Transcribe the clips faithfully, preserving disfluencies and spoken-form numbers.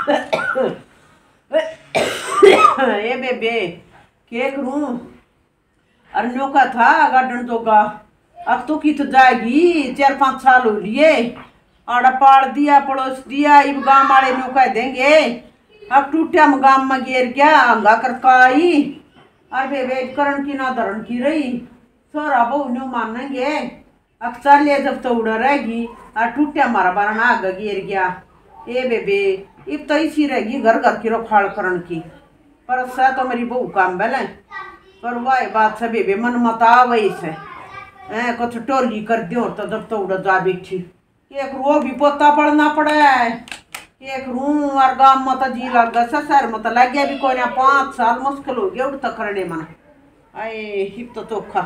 ए बेबे के करूं अरनो का था गार्डन तो का अब तो कित जाएगी चार पाँच साल हो लिए आड़ा पाड़ दिया पड़ोस दिया इब गाँव वाले नो कह देंगे अब टूटा गाँव में गिर गया हंगा कर काई अरे बेबे करण की ना धरण की रही सोरा बहु नो मानेंगे अक्सर ले जब तो उड़ रहेगी और टूटा हमारा बारना आगे गिर गया ए बेबे इब तो इसी रहेगी घर घर की रोखाड़ करण की पर सा तो मेरी बहू काम बेले पर वह बात से बेबे मन मता वही से ऐ कुछ टोली कर दियो तो जब तो उड़ जा बैठी एक रो भी पोता पड़ना पड़े एक रू और गाँव में तो जी लग गया शहर में तो लग गया भी कोई ना पाँच साल मुश्किल हो गया उड़ता करने मन आए हिप तो चोखा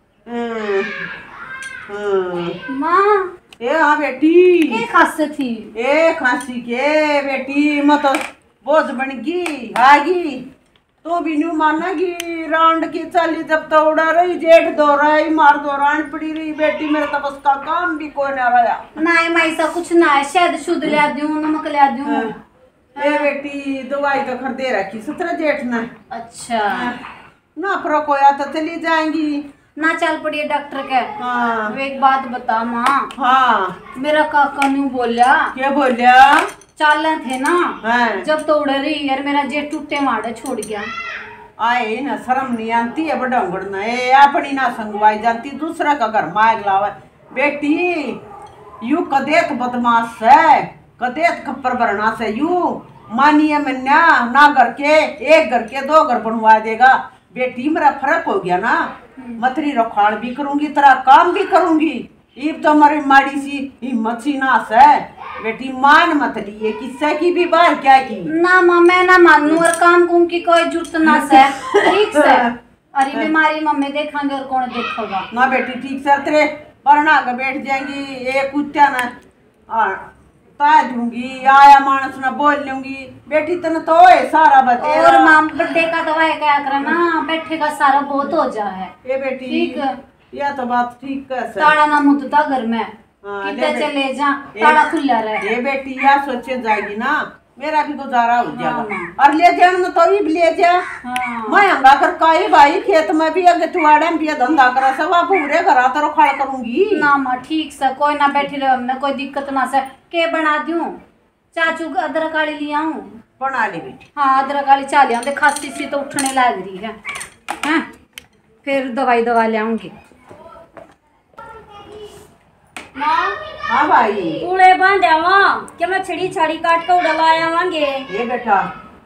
माँ ए हाँ बेटी ये खांसी थी ए खांसी के बेटी मत बोझ बन गई आगी तो भी न्यू मानेगी रांड की चाली जब तो उड़ा रही जेठ दो रही मार दो रांड पड़ी रही बेटी मेरे तो बस का काम भी कोई ना रहा ना मैं ऐसा कुछ ना है शायद शुद्ध लिया दूं नमक लिया दूं ए बेटी दवाई तो खर दे रखी सत्रह जेठ ना अच्छा ना पर कोया तो चली जाएंगी ना चल पड़ी डॉक्टर के हाँ एक बात बता माँ हाँ मेरा काका न्यू बोलिया क्या बोलिया चाल थे ना हाँ। जब तो उड़ रही यार मेरा जेठ टूटे माड़े छोड़ गया आए ना शर्म नहीं आती है बड़ा उंगड़ना ए अपनी ना संगवाई जाती दूसरा का घर मांग लावे बेटी यू कदेत बदमाश है कदेत खप्पर भरना से यू मानिए मन्या ना घर के एक घर के दो घर बनवा देगा बेटी मेरा फर्क हो गया ना मतरी रखाड़ भी करूंगी तेरा काम भी करूंगी इब तो हमारी माड़ी सी हिम्मत सी नास है बेटी मान मत लिए किस्से की भी बात क्या की ना माँ मैं ना मानू और काम कुम की कोई जरूरत ना से ठीक से अरे बीमारी मम्मी देखेंगे और कौन देखेगा ना बेटी ठीक से तेरे पढ़ना के बैठ जाएंगी एक कुत्ता ना ता दूंगी आया मानस ना बोल लूंगी बेटी तने तो है सारा बते और माँ बड्डे का दवाई क्या करना बैठे का सारा बहुत हो जाए ये बेटी ठीक या तो बात ठीक है ताड़ा ना मुतता घर में कितने चले जा ताड़ा खुला रहे ये बेटी या सोचे जाएगी ना मेरा भी गुजारा हो जाएगा और ले जाना तो भी ले जा मैं हंगा कर काई भाई खेत में भी अगर तुआड़े में भी धंधा करा सब आप पूरे घरा तो खड़ा करूंगी ना माँ ठीक से कोई ना बैठी रहे हमने कोई दिक्कत ना से के बना दूं चाचू अदरक वाली लिया हूँ बना ले बेटी हाँ अदरक वाली चाह लिया खांसी सी तो उठने लग रही है हैं फिर दवाई दवा ले आऊंगी माँ हाँ भाई उड़े बांधे माँ क्या मैं छड़ी छड़ी काट कर उड़ा लाया वांगे ये बेटा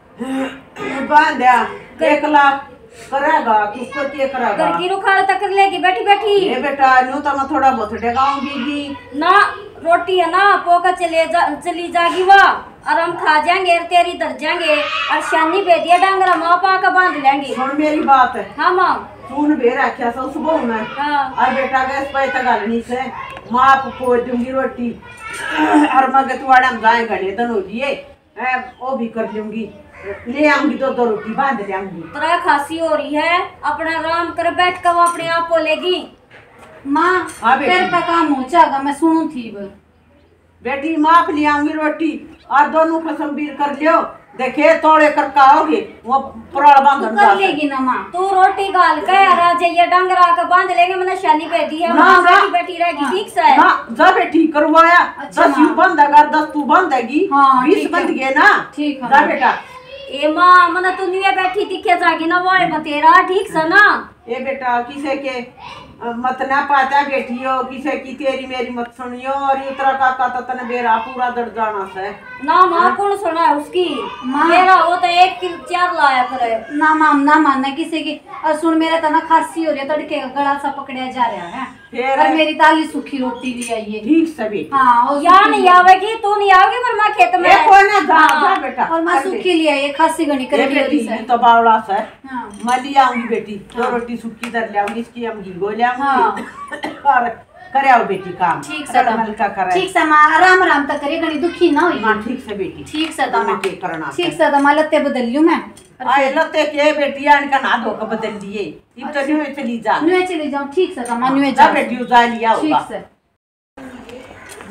बांधा एक लाख करेगा किसको क्या करेगा घर की रुखाड़ तक कर लेगी बैठी बैठी ये बेटा न्यू तो मैं थोड़ा बहुत डेगाऊंगी ना रोटी है ना पोका चले जा चली जागी वह और हम खा जाएंगे और तेरी दर जाएंगे और शानी बेदिया डांगरा माँ पा का बांध लेंगे सुन मेरी बात है हाँ माँ सुन बेरा क्या सो सुबह में हाँ और बेटा गैस पे तगालनी से माँ को दूंगी रोटी और मगे तुआड़ा में जाए गने तो नो लिए वो भी कर लूंगी ले आऊंगी तो दो रोटी बांध ले आऊंगी तेरा खांसी हो रही है अपना आराम कर बैठ कर वो अपने आप बोलेगी माँ फिर का काम हो जाएगा मैं सुनू थी वो बेटी माप ले आऊंगी रोटी और दोनों को संबीर कर लियो देखे तोड़े कर काओगे वो पुराण बांध कर लेगी ना माँ तू रोटी गाल के राजे ये डंगरा का बांध लेंगे मैंने शानी बैठी है ना बैठी बैठी रहेगी ठीक से ना जा बेटी करवाया दस यू बंदेगा दस तू बंदेगी बीस बंद गए ना ठीक है जा बेटा ए माँ मना तू नहीं बैठी दिखे जागी ना वो बतेरा ठीक से ना ये बेटा किसे के मत ना पाता बेटियो किसे की तेरी मेरी मत सुनियो और इतना काका तो तने बेरा पूरा दर्द जाना से ना माँ कौन सुना है उसकी मेरा वो तो एक किलो चार लाया करे ना माम ना मानना किसी की और सुन मेरा तना खांसी हो रही है तड़के का गला सा पकड़िया जा रहा है फिर और मेरी ताली सूखी रोटी भी आई है ठीक से बेटी हाँ यहाँ नहीं आवेगी तू नहीं आओगी पर माँ खेत में कोई ना जा जा बेटा और माँ सूखी लिया ये खांसी घनी करेगी बेटी तो बावड़ा से मैं ले आऊंगी बेटी दो रोटी सूखी दर ले आऊंगी इसकी हम घी गो ले आऊंगी और करे आओ बेटी काम ठीक से हल्का करे ठीक से माँ आराम आराम तक करे घनी दुखी ना हुई हाँ ठीक से बेटी ठीक से तो मैं करना ठीक से तो माँ लत्ते बदल लियो मैं आए लते के बेटिया इनका ना धोखा बदल दिए इब तो न्यू चली जा न्यू चली जाऊं ठीक से तो माँ न्यू जा बेटी जा लिया होगा ठीक से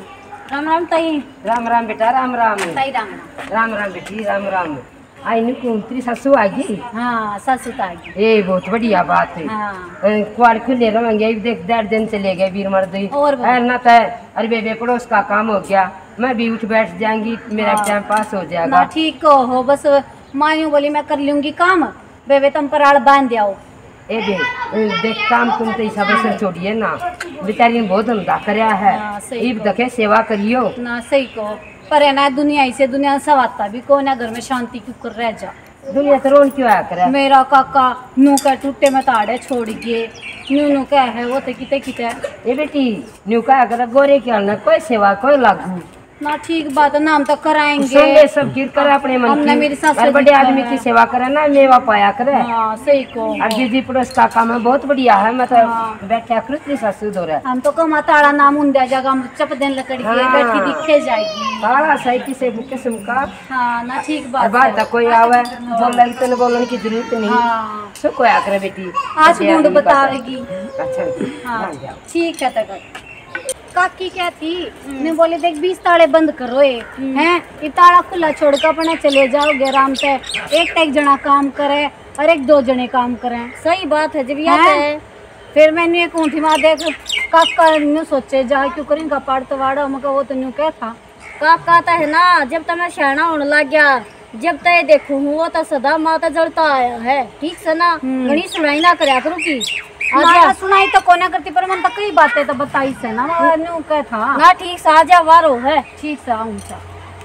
राम राम ताई। राम राम बेटा, राम राम। ताई राम राम राम बेटी, राम राम। आई नी कुंतरी सासू आ गई। हाँ सासू तो आ गई। ये बहुत बढ़िया बात है। हाँ। क्वार खुले रहेंगे, देख डेढ़ दिन चले गए वीर मर्द और ना तो अरे बेबे पड़ोस का काम हो गया, मैं भी उठ बैठ जाएंगी, मेरा हाँ। टाइम पास हो जाएगा। ना ठीक हो, हो बस मायूं बोली मैं कर लूंगी काम, बेबे तुम पर आड़ बांध दिया। ए बे देख काम तुम तो हिसाब से छोड़िए ना, बेचारी ने बहुत धंधा करया है। हाँ, सही इब को। देखे सेवा करियो ना सही को, पर है ना दुनिया ही से दुनिया सवाता भी कौन है, घर में शांति क्यों कर रह जा। दुनिया तो रोन क्यों आया करे। मेरा काका नू का टूटे में ताड़े छोड़ गए, नू नू क्या है वो तो किते किते। ए बेटी न्यू का करे गोरे के ना कोई सेवा कोई लागू ना ठीक बात है ना, हम तो कराएंगे। सुन सब गिर कर अपने मन हमने की। मेरी सास और बड़े आदमी की सेवा करे ना, मेवा पाया करे। हाँ सही को। और दीदी पड़ोस का काम है बहुत बढ़िया है, मतलब हाँ। बैठा करो तेरी सासू दो रहा हम तो कमा ताड़ा नाम उन्दा जगह हम चप दिन लकड़ी के हाँ। बैठी दिखे जाएगी। ताला सही किसे किस्म का। हाँ ना ठीक और बात बात है। कोई आवे बोलने की तो बोलने की जरूरत नहीं। हाँ सो कोई आकर बेटी आज बड़े मुंड आदमी का बतावेगी। तो। अच्छा हाँ मान जाओ। ठीक है तक काकी क्या थी, मैं बोले देख बीस ताले बंद करो ये हैं, ये ताला खुला छोड़ कर अपने चले जाओगे आराम से, एक एक जना काम करे और एक दो जने काम करें। सही बात है जब याद है। फिर मैंने एक ऊँठी मार देख काका ने सोचे जा क्यों करें कपाड़ तो वाड़ा मगर वो तो न्यू क्या था काका था है ना, जब तक मैं शहना होने लग गया, जब तक देखू हूँ वो तो सदा माता जलता आया है। ठीक से ना बड़ी सुनाई ना करे करूँ की आजा सुनाई तो कोना करती, पर मन तो कई बातें तो बताई से ना न्यू क्या था ना। ठीक से आजा वारो है। ठीक से आऊँ सा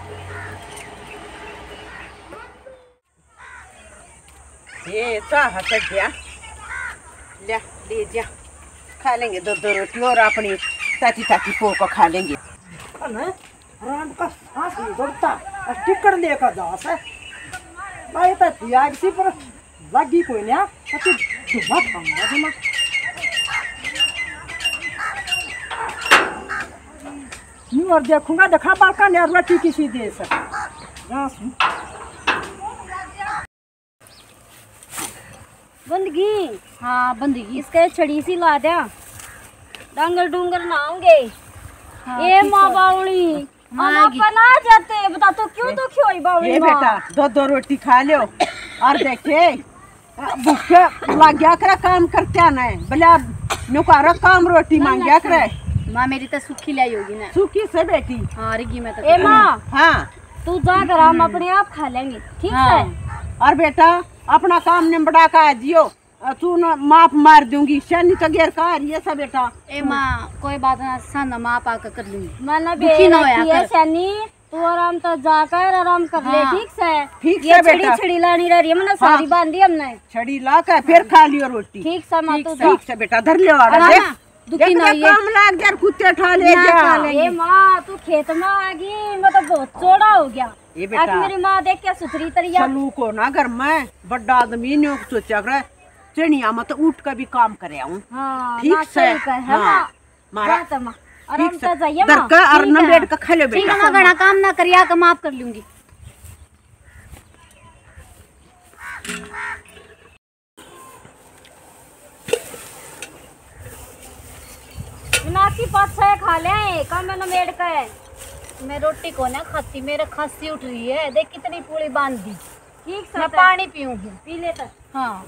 ये तो हट गया, ले ले जा, खा लेंगे दो दो रोटी और अपनी ताती ताती पो को खा लेंगे। राम का सांस नहीं बढ़ता, टिकट लेकर जा से भाई तो त्याग सी पर लगी कोई ना तो धुमा खाऊंगा धुमा। न्यू और देखूंगा देखा बालका ने रोटी किसी दे सके बंदगी। हाँ बंदगी इसके छड़ी सी ला दिया, डांगर डूंगर ना होंगे। ए माँ बावली अपन आ जाते, बता तो क्यों तो क्यों बावली ये बेटा दो दो रोटी खा लो और देखे भूखे लग गया करे काम करते ना भला नुकारा काम रोटी मांग गया करे। माँ मेरी तो सुखी लाई होगी ना। सुखी से बेटी। हाँ रिगी मैं तो। ए माँ हाँ तू जा कर हम अपने आप खा लेंगे ठीक है। और बेटा अपना काम निबड़ा का दियो, तू न माफ मार दूंगी शनि तो गैर का ये सब बेटा। ए माँ कोई बात ना, सन माँ पाकर कर लूंगी। मैंने दुखी ना होया शनी, तू आराम तो जाकर आराम कर ले। हाँ। ठीक से ठीक ये से छड़ी बेटा। छड़ी लानी रही है, मैंने सारी बांधी हमने। छड़ी ला कर फिर खा लियो रोटी। ठीक से माँ तू ठीक से बेटा धर लियो आड़ा देख दुखी ना ये काम लाग जा कुत्ते ठा ले जा। ए माँ तू खेत में आ गई, मैं तो बहुत चौड़ा हो गया। ये बेटा आज मेरी माँ देख के सुथरी तरिया चलू को ना घर में बड़ा आदमी ने सोचा करे चिड़िया मत उठ कर भी काम करे आऊं। हाँ ठीक ना से सही कहे है हाँ, माँ। मारा जा तो माँ ठीक आराम से से जाइए दर माँ। का और ठीक न है। बैठ कर खा लो ठीक बेटा। है ना घना काम ना करिया का माफ कर लूंगी। मीनाक्षी पाँच छह खा ले काम मैंने मेड का है। मैं रोटी को ना खाती, मेरे खांसी उठ रही है, देख कितनी पूरी बांध दी। ठीक से मैं पानी पीऊँ हूँ। पी ले तक। हाँ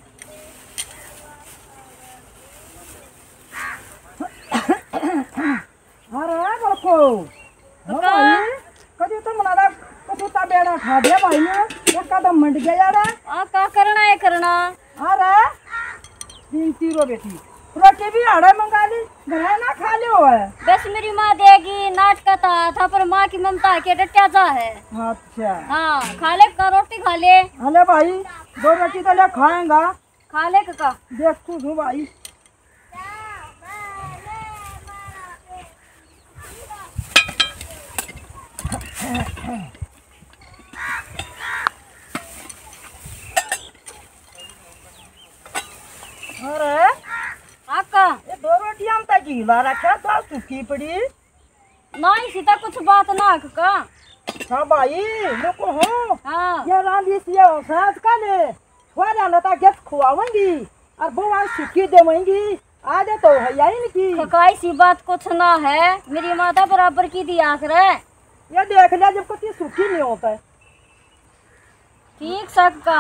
अरे बड़को हो भाई कभी तो मनारा कुत्ता बेड़ा खा दिया भाई ने, एक कदम मंड गया यार। आ का करना है करना। अरे तीन रो बेटी रोटी भी आड़े मंगा ली, घर ना खा लियो है। बस मेरी माँ देगी नाटक था था पर माँ की ममता के डटिया जा है। अच्छा हाँ खा ले का रोटी खा ले। अरे भाई दो रोटी तो ले खाएगा, खा ले का देख तू तू भाई। अरे आका ये दो रोटी हम तक गीला रखा था सूखी पड़ी। नहीं सीता कुछ बात ना का। हाँ भाई लोको हो हाँ ये रांधी सी सास का ले छोरा ना ता गैस खुआवेंगी और बुआ सूखी देवेंगी आज तो है यही नहीं की खकाई सी बात कुछ ना है, मेरी माता बराबर की दी आखिर है। ये देख लिया जब कति सूखी नहीं होता है। ठीक सबका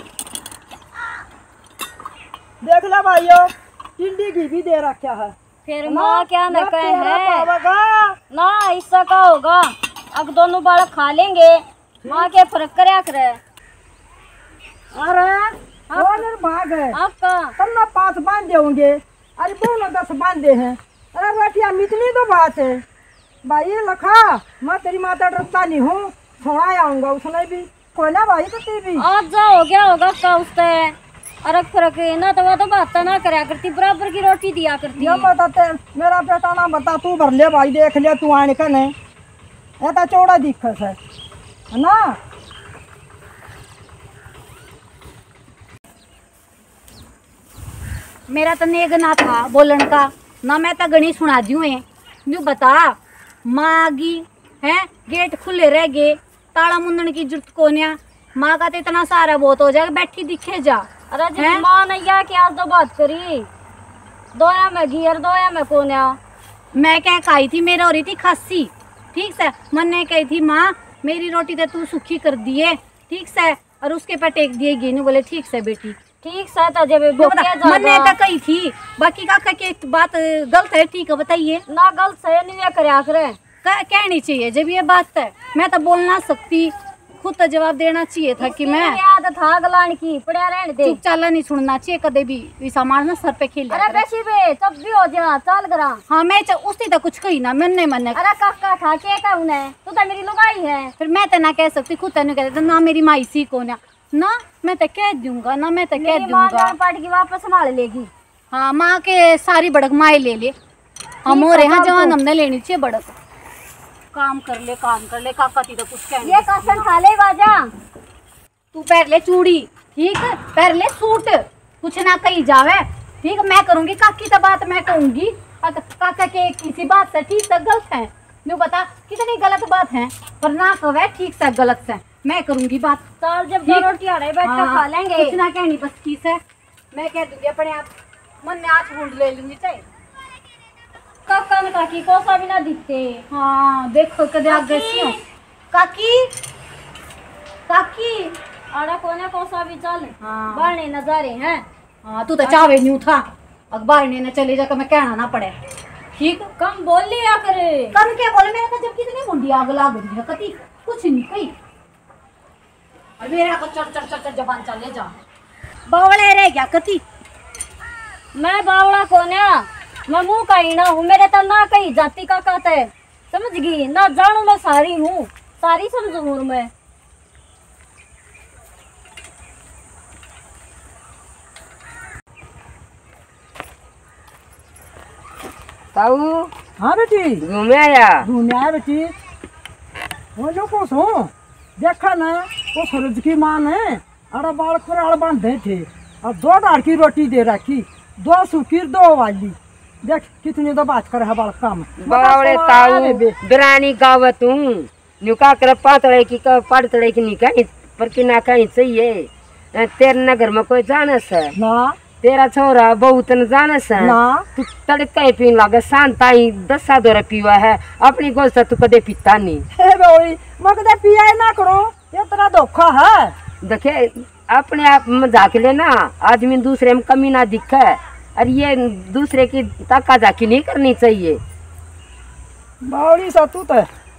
देख ला भाइयों, टिंडी घी भी दे रखा है। फिर माँ क्या न कहे है पावेगा ना, इसका का होगा। अब दोनों बालक खा लेंगे, माँ के फर्क करे करे। अरे और भाग है आपका तब ना पांच बांधे होंगे, अरे बोलो दस बांधे हैं। अरे बेटिया इतनी तो बात है भाई, लखा मैं तेरी माता डरता नहीं हूँ, सुना आऊंगा उसने भी कोई ना भाई। तो ती भी आज जा हो गया होगा का उससे अरक फरक ना, तो वो तो बात ना करया करती, बराबर की रोटी दिया करती। ये बताते मेरा बेटा ना बता, तू भर ले भाई, देख ले तू आने का नहीं ऐसा चौड़ा दिखत है ना। मेरा तो नेग ना था बोलन का ना, मैं तो गणी सुना दियो है। न्यू बता माँ आगी है, गेट खुले रह गए, ताला मुंदन की जरूरत कोन्या, माँ का तो इतना सारा बहुत हो जाएगा, बैठी दिखे जा। अरे जी माँ नैया की आज तो बात करी, दोया में घियर दोया में कोन्या। मैं क्या खाई थी, मेरा हो रही थी खांसी, ठीक से। मन ने कही थी माँ मेरी रोटी तो तू सूखी कर दिए, ठीक से, और उसके पे टेक दिए घी। ने बोले ठीक से बेटी, ठीक से तो जब मन ने तो कही थी। बाकी काका की बात गलत है, ठीक है बताइए ना, गलत से नहीं करया करे, कहनी चाहिए जब ये बात है। मैं तो बोल ना सकती, खुद तो जवाब देना चाहिए था कि मैं याद था गलान की पड़िया रहने दे, चुप चाला नहीं सुनना चाहिए कदे भी, विसा मारना सर पे खेल। अरे बेसी बे तब भी हो जा चल करा। हाँ मैं उसने तो कुछ कही ना, मन ने मन ने। अरे काका था के का उन्हें, तू तो मेरी लुगाई है। फिर मैं तो ना कह सकती, खुद तो नहीं कहते ना मेरी माँ इसी को ना ना, मैं तो कह दूंगा ना, मैं तो कह दूंगा पार्टी की वापस संभाल लेगी। हाँ माँ के सारी बड़क माए ले ले, हम हो रहे हैं जवान, हमने लेनी चाहिए बड़क। काम कर ले काम कर ले, काका थी तो कुछ कहने। ये कासन खा ले बाजा, तू पहन ले चूड़ी, ठीक है, पहन ले सूट, कुछ ना कही जावे, ठीक है। मैं करूंगी काकी तो बात मैं कहूंगी, काका के किसी बात से ठीक से गलत है, न्यू बता कितनी गलत बात है, पर ना कहे ठीक से गलत से मैं करूंगी बात। चल जब दो रोटी आ रही बैठ कर खा लेंगे, कुछ ना कहनी बस की से मैं कह दूंगी अपने आप, मन में आज ढूंढ ले लूंगी चाहिए। काका ने काकी को सा भी ना दिखते। हाँ देखो कदे आगे सियो काकी काकी आड़ा कोने को सा भी चल। हाँ। बारने नजारे हैं। हाँ तू तो चावे न्यू था, अखबार ने न चले जाकर मैं कहना ना पड़े, ठीक। कम बोल लिया करे, कम क्या बोले, मेरा तो जब कितनी मुंडी आग लाग रही है, कति कुछ नहीं कही, और मेरा को चढ़ चढ़ चढ़ चढ़ जबान चले जा, बावले रह गया कति। मैं बावड़ा कोन्या, मैं मुंह का ही ना हूँ, मेरे तो ना कहीं जाति का कहते है, समझ गई ना, जानू मैं सारी हूँ, सारी समझू मैं। ताऊ हाँ बेटी घूमे आया, घूमे आया बेटी। वो जो कुछ हूँ देखा ना, वो सूरज की माँ ने अरे बाल खुराल बांधे थे और दो डाल की रोटी दे रखी, दो सूखी दो वाली, देख कितनी तो बात करे है बाल काम। बावड़े ताऊ बिरानी गावत हूँ, नुका कर पातड़े की का पातड़े की निकाई पर की ना कहीं चाहिए। तेरे नगर में कोई जानस है ना, तेरा छोरा बहुत न जानस है ना, तू तड़के पीन लगे, शांताई दसा दौरा पीवा है, अपनी गोल से तू कदे पीता नहीं। हे बोली मैं कदे पिया ना करो, ये तेरा धोखा है। देखे अपने आप मजाक लेना, आदमी दूसरे में कमी ना दिखे, और ये दूसरे की ताका जाकी नहीं करनी चाहिए। बावड़ी सा तू तो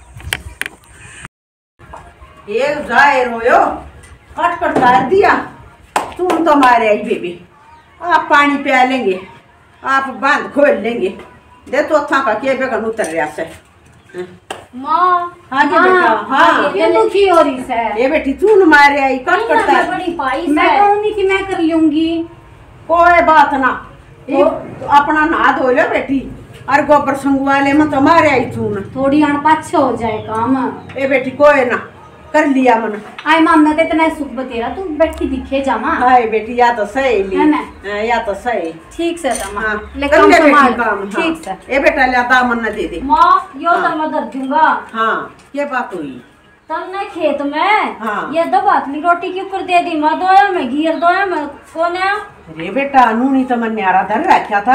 एक जाए रोयो कट कट कर दिया, तुम तो मारे आई बेबी, आप पानी पिया लेंगे, आप बांध खोल लेंगे, दे तो था का के बेगन उतर रहा से। माँ हाँ जी बेटा, हाँ ये दुखी हो रही है, ये बेटी तू न मारे आई कट कट कर, बड़ी पाई मैं से कहूंगी कि मैं कर लूंगी, कोई बात ना, तो अपना नहा धो लो बेटी, और गोबर संगवाले में तो मारे आई तू न, थोड़ी अणपाछ हो जाए काम। ए बेटी कोई ना कर लिया मन। आय मामला तो इतना सुख बतेरा, तू बैठी दिखे जामा। हाय बेटी या तो सही ली, है ना? हाँ, या तो सही। ठीक से तमा हाँ, ले कर काम ले बेटी संभाल, काम, हाँ। ठीक से। ए बेटा ले दामन न दे दे। माँ यो हाँ। तो मैं धर दूंगा। हाँ ये बात हुई। तमने खेत में हाँ। ये दो भातली रोटी क्यों कर दे दी, माँ दोया में घी दोया में कौन है। अरे बेटा नूनी तो मन न्यारा धर रखा था,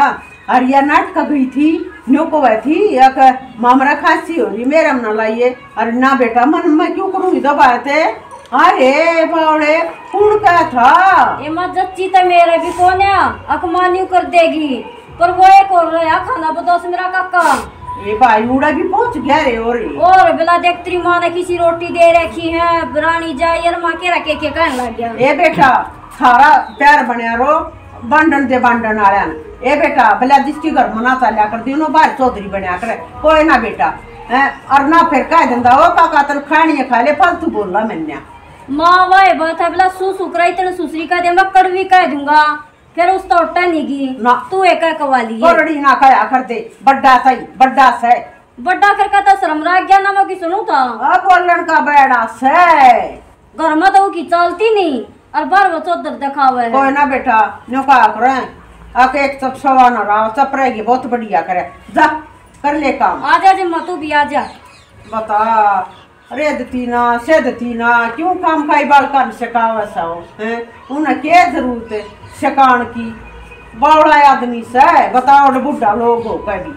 हरिया नाटक गई थी न्यू को वह थी एक मामरा खांसी हो रही मेरा ना लाइए। अरे ना बेटा मन मैं क्यों करूँगी दबाए थे। अरे बावड़े कौन का था ये मत जच्ची तो मेरे भी कौन है अकमानी कर देगी पर वो एक और रहा खाना बदोस मेरा काका। ये भाई उड़ा भी पहुंच गया रे और और बिला देख तेरी माँ ने किसी रोटी दे रखी है रानी जाए यार माँ के रखे के कहने लग गया। ए बेटा सारा प्यार बनया रो बांडन दे बांडन आया ए बेटा भला जिसकी घर मना चालिया कर दिनो बाहर चौधरी बनया करे कोई ना बेटा है और ना फिर कह देंदा ओ काका तन खानी खा ले फालतू बोलला मैंने माँ वाह बात है बिला सू सुकराई तेरे सुसरी का दे मैं कड़वी कह दूंगा फिर उस तो उठा नहीं गी ना तू एक कवाली कोरड़ी ना खाया करते बड्डा सही बड्डा से बड्डा फिर कहता शर्म राग गया ना मैं की सुनू था आ बोलन का बेड़ा से घर में तो की चलती नहीं और बार वो चौधर दिखावे है। कोई ना बेटा न्यू का करे आके एक सब सवा ना रहा सब रहेगी बहुत बढ़िया करे जा कर ले काम आ जा जम्मा तू भी आ जा बता रेदती ना सेदती ना क्यों काम खाई बाल कर सकावा साओ हैं उन्हें क्या जरूरत है शकान की बावड़ा आदमी से बताओ बुढ़ा लोग हो कभी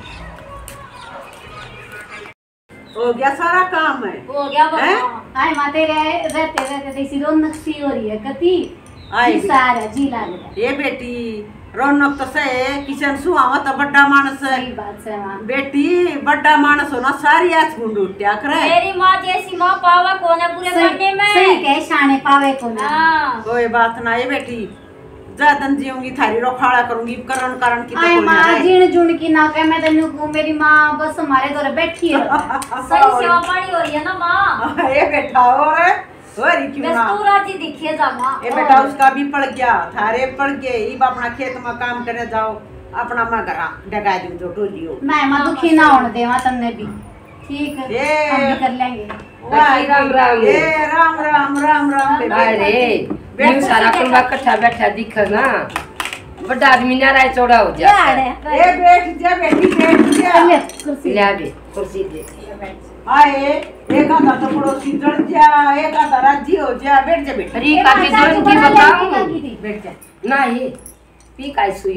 हो गया सारा काम है हो गया हैं? आए माते रहे रहते रहते देखी रौनक सी हो रही है कति आई जी सारा जी लाग रहा है। ये बेटी रौनक तो से किचन सुहावा तो बड्डा मानस है सही बात से मां बेटी बड्डा मानस होना सारी आज गुंड उठ्या करे मेरी माँ जैसी माँ पावा कौन है पूरे बर्थडे में सही कहे शाने पावे को ना हाँ कोई बात ना ये बेटी ज्यादन जीऊंगी थारी रोखाड़ा करूंगी करण कारण की तो आए कोई मां ना है। जीण जुण की ना कहे मैं तन्नू को मेरी मां बस हमारे दौरे बैठी है सही सेवा पानी हो रही है ना माँ ये बेटा और होरी क्यों बस ना तू राजी दिखे जा माँ ये बेटा उसका भी पड़ गया थारे पड़ गए ई अपना खेत में काम करे जाओ अपना मां घरा डगा दी जो टोलियो मैं मां दुखी ना होने देवा तन्ने भी ठीक है ये- हम भी कर लेंगे वाह, राम राम। ये राम राम राम राम बेटा। अरे न्यू सारा कुलवा कट्ठा बैठा दिख ना बड़ा आदमी ना राय चौड़ा हो जा क्या है ये बैठ जा बेटी बैठ जा ले कुर्सी ले दे कुर्सी दे आए एक आधा तो पड़ोसी जड़ जा एक आधा राजी हो जा बैठ जा बेटा अरे काकी जोन की बताऊं बैठ जा ना ये पी काय सुई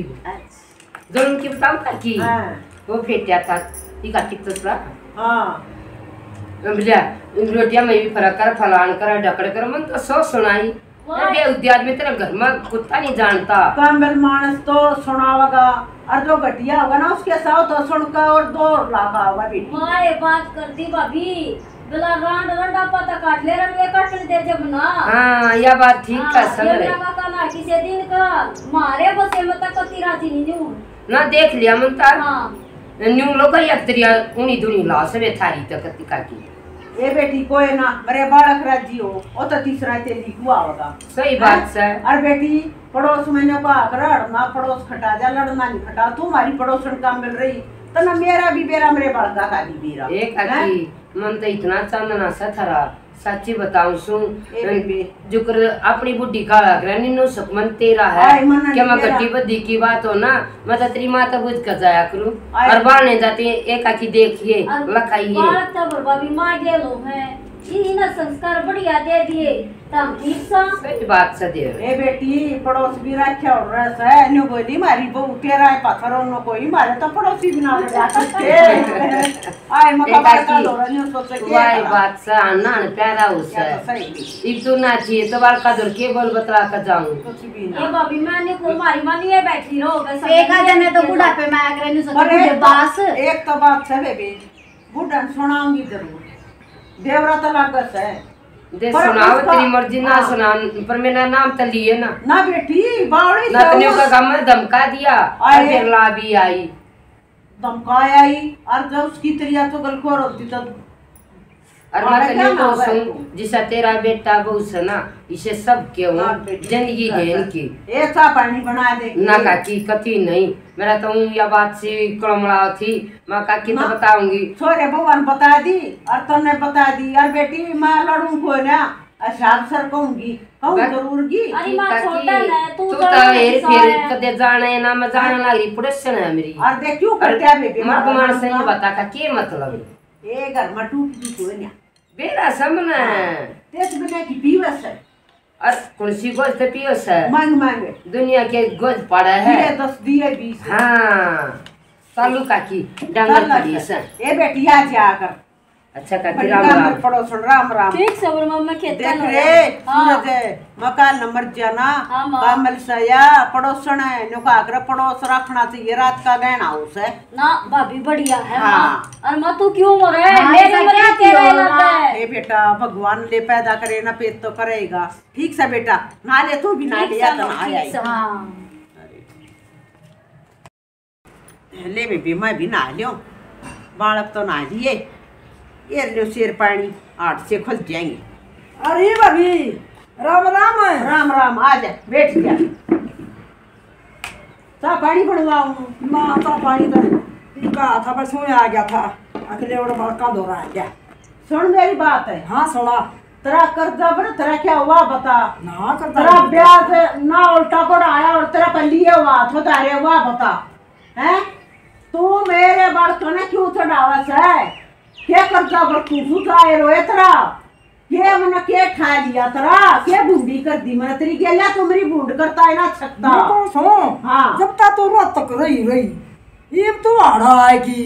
जोन की बताऊं काकी हाँ वो फेटिया था ई काकी तो हाँ बोलिया रोटिया में भी फरक कर फलान कर ढकड़ कर मन तो सो सुनाई बे उद्यान में तेरा घर में कुत्ता नहीं जानता कामल मानस तो सुनावगा और जो घटिया होगा ना उसके साथ तो सुनका और दो लाखा होगा बेटी माँ ये बात कर दी भाभी बिला रांड रंडा पता काट ले रन वे काटने दे जब ना हाँ यह बात ठीक का हाँ, समझ ये रहे मेरा काका ना किसी दिन का मारे बसे में तक कती राजी नहीं न्यू ना देख लिया मनता हाँ न्यू लोग यत्रिया उनी दुनी ला सवे थारी तक काकी ये बेटी कोई ना मेरे बालक राजी हो वो तो तीसरा तेली हुआ होगा सही बात से और बेटी पड़ोस में ने कहा कर लड़ना पड़ोस खटा जा लड़ना नहीं खटा तुम्हारी पड़ोसन काम मिल रही तो ना मेरा भी बेरा मेरे बड़का का भी बेरा एक काकी मन तो इतना चांदना सा थरा सच्ची बताऊं सु ए बेबी जुकर अपनी बुढ़ी का लग निन्नो सुखमन तेरा है आय मन क्या मैं तेरा। गड्डी बद्दी की बात हो ना मैं तो तेरी माता बुझ कर जाया करूं आय। और बालने जाते एक आखी देखिए और लखाइए बालक तब भाभी माँ गेलो है इन्हें संस्कार बढ़िया दे दिए तम ठीक सा सही बात से दे ए बेटी पड़ोस भी रखे और रस है न्यू बोली मारी बहू तेरा है पत्थरों नो कोई मारे तो पड़ोसी भी ना जा सकते आय मका बड़का लोरा न्यू सोचे के वाई बात से आना न प्यारा उस क्या है तो सही इब तू नाचिए तो बाल का दूर के बोल बतला कर जाऊं कुछ भी ये ना भाभी मैंने को मारी मानी है बैठी रहो बस एक आ जने तो बुढ़ापे में आकर नु पर सके एक बास एक तो बात है बेबी बुढ़न सुनाऊंगी जरूर देवरा तो लागत है दे पर सुनाओ उसका- तेरी मर्जी ना हाँ। सुना पर मेरा नाम तो लिए ना ना बेटी बावड़ी ना तने से का गम में धमका दिया और आए। फिर ला भी आई धमकाया ही और जब उसकी तरिया तो गलखोर होती तो और और मैं मैं तने क्या को नाम है? सुन जिसा तेरा बेटा बहु से ना इसे सब क्यों हाँ, बेटी। जिंदगी देन की एक सा पानी बना दे ना काकी कति नहीं मेरा तो ऊं या बात से कड़मड़ा थी मैं काकी तो ना। बताऊंगी छोरे भगवान बता दी और तुमने बता दी और बेटी मैं लड़ूं को ना अशाब सर कहूंगी कहूं बस। जरूर की अरे माँ काकी, छोटा है तू तू तो तो हेर ऐसा फिर है। कदे जाने ना मैं जाने लगी प्रोडक्शन है मेरी और देख क्यों करते हैं बेबी मर्द मानस से ये बता का के मतलब ये घर में टूट की कोई ना बेरा समना तेज बिना की पीवस है और कुलसी गोश्त पियो सर मांग मांगे दुनिया के गोश्त पड़ा है दिए दस दिए बीस हाँ चालू काकी डांगर पड़ी सर ए बेटिया जाकर अच्छा काकी बड़ी राम काम राम में पड़ोसन राम राम ठीक सबर मम्मा खेत देख रे सूरज मकान नंबर जाना हाँ, माँ। कामल सया पड़ोसन है नुका अगर पड़ोस रखना चाहिए रात का गहना हाउस है ना भाभी बढ़िया है हाँ। माँ और माँ तू क्यों मरे हाँ, मेरी ऐसा उम्र क्या में तेरा किया इलाका माँ? है ए बेटा भगवान ले पैदा करे ना पेट तो करेगा ठीक से बेटा ना ले तू भी ना ठीक ले से या माँ, तो ना ठीक आई से। हाँ ले बेबी मैं भी नहा लियो बालक तो नहा लिए ये लो शेर पानी आठ से खुल जाएंगे अरे भाभी राम राम राम राम आ जा बैठ जा चा पानी बनवाऊं माँ का पानी तो पी का था बस में आ गया था अगले बड़ा बड़का दौरा आ गया। सुन मेरी बात है हाँ सुना तेरा कर्जा पर तेरा क्या हुआ बता ना करता तेरा ब्याज ना उल्टा को आया और तेरा कर लिए हुआ बता रहे हुआ बता हैं तू मेरे बालकों ने क्यों चढ़ावस है क्या कर्जा पर तू सुधाए रोए तेरा के मन के ठा लिया तेरा के बूंदी कर दी मन तेरी गेला तो मेरी बूंद करता है ना छकता तो सो हाँ जब तक तो रोज तक रही रही ये तो आड़ा आएगी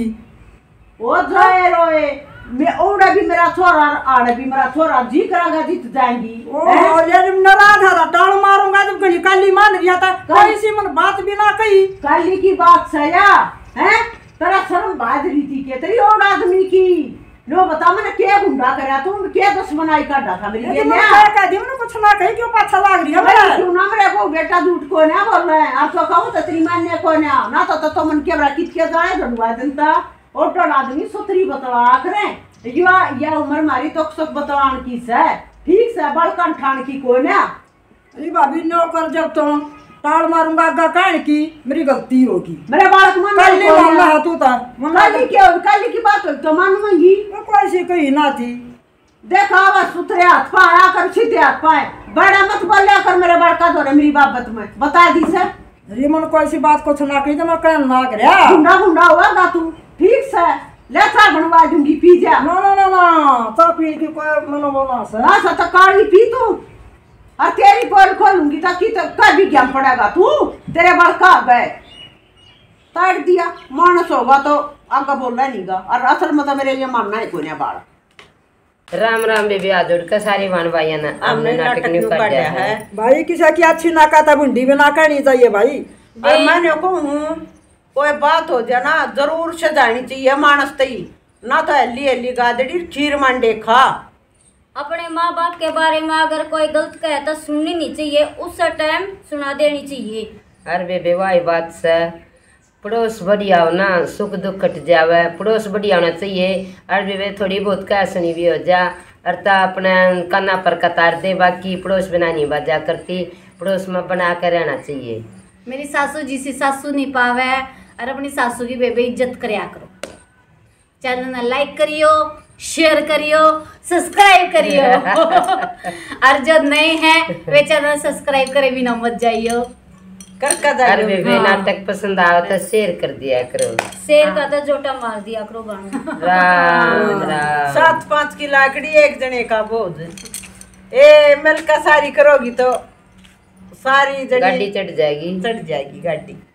वो जाए रोए मैं ओड़ा भी मेरा छोरा आड़ा भी मेरा छोरा जी करागा जीत जाएंगी ओ ये नाराज था टाल मारूंगा जब कहीं काली मान गया था कोई सी मन बात भी ना कही काली की बात सया हैं तेरा शर्म बाज रही थी के तेरी और आदमी की लो बता मैंने क्या गुंडा करा तुम क्या दुश्मनाई काटा था मेरी ये ये मैं ना क्या कह दी मैंने कुछ ना कही क्यों पाछा लाग रही है अरे मेरा क्यों ना मेरे को बेटा झूठ को ना बोल रहे हैं आप तो कहूं तो तेरी मान्य को ना ना तो तो मन के बड़ा कित के जाए धड़वा जनता और तो आदमी सुतरी बतवा करे युवा या उम्र मारी तो सब बतवान की से ठीक से बड़कन ठान की को ना अरे भाभी नौकर जब तो टाल मारूंगा आगा कहने की मेरी गलती होगी मेरे बालक मन कल नहीं मानना है तू था काली की काली की बात हो तो मान मंगी कोई सी कही ना थी देखा बस सुथरे हाथ पाए आकर सीधे हाथ पाए बड़ा मत बोलिया कर मेरे बड़का दौरे मेरी बाबत में बता दी सर अरे मन कोई सी बात कुछ ना कही तो मैं कहना ना करे गुंडा गुंडा हुआ गा तू ठीक से ले सा बनवा दूंगी पी जा ना ना ना ना चा पी की कोई मन बोला सर ना सा तो काली पी तू और तेरी पोल खोलूंगी ताकि तो कल भी ज्ञान पड़ेगा तू तेरे बड़का गए ताड़ दिया मानस होगा तो आगे बोलना नहीं गा और असल में तो मेरे लिए मानना है कोई ना बाल राम राम बेबी आदुड़ का सारी वन भाई ना हमने नाटक नहीं कर दिया है भाई किसी की अच्छी ना कहता बुंडी भी ना कहनी चाहिए भाई और मैंने कहूँ कोई बात हो जाए ना जरूर से जानी चाहिए मानस तई ना तो हल्ली हल्ली गादड़ी चीर मांडे खा अपने माँ बाप के बारे में अगर कोई गलत कहे तो सुननी नहीं चाहिए उस टाइम सुना देनी चाहिए अरे बेबी वही बात से पड़ोस बढ़िया हो ना सुख दुख कट जावे पड़ोस बढ़िया होना चाहिए अरे बेबी थोड़ी बहुत कैसनी भी हो जा अर्थात अपने कन्ना पर कतार दे बाकी पड़ोस बिना नहीं बाजा करती पड़ोस में बना कर रहना चाहिए मेरी सासू जी से सासू नहीं पावे और अपनी सासू की बेबे इज्जत करया करो चैनल ने लाइक करियो शेयर करियो सब्सक्राइब करियो और जो नए हैं वे चैनल सब्सक्राइब करे बिना मत जाइयो कर का अरे जाए बेबी नाटक पसंद आओ तो शेयर कर दिया करो शेर का तो जोटा मार दिया करो गाना राम राम सात पाँच की लाकड़ी एक जने का बोझ ए मिलकर सारी करोगी तो सारी जगह गाड़ी चढ़ जाएगी चढ़ जाएगी गाड़ी